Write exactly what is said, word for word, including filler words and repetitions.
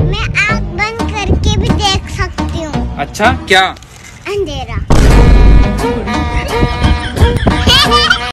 मैं आँख बंद करके भी देख सकती हूँ। अच्छा, क्या? अंधेरा।